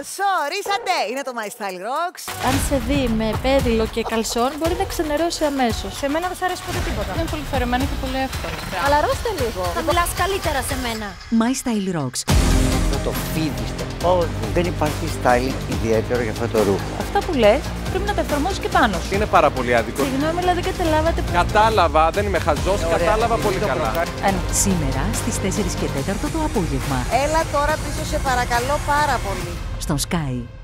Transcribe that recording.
Καλώς ορίσατε! Είναι το My Style Rocks. Αν σε δει με πέδιλο και καλσόν, μπορεί να ξενερώσει αμέσως. Σε μένα δεν σ' αρέσει ποτέ τίποτα. Είναι πολύ φορεμένο και πολύ εύκολο. Χαλαρώστε λίγο. Θα μιλάς καλύτερα σε μένα. My Style Rocks. Το φίδι στο πόδι. Δεν υπάρχει styling ιδιαίτερο για αυτό το ρούχο. Αυτά που λες πρέπει να τα εφαρμόσεις και πάνω σου. Είναι πάρα πολύ άδικο. Συγγνώμη, αλλά δεν καταλάβατε. Κατάλαβα, δεν είμαι χαζός, κατάλαβα πολύ καλά. Σήμερα στις 4 και 4 το απόγευμα. Έλα τώρα πίσω, σε παρακαλώ πάρα πολύ. Στον Sky.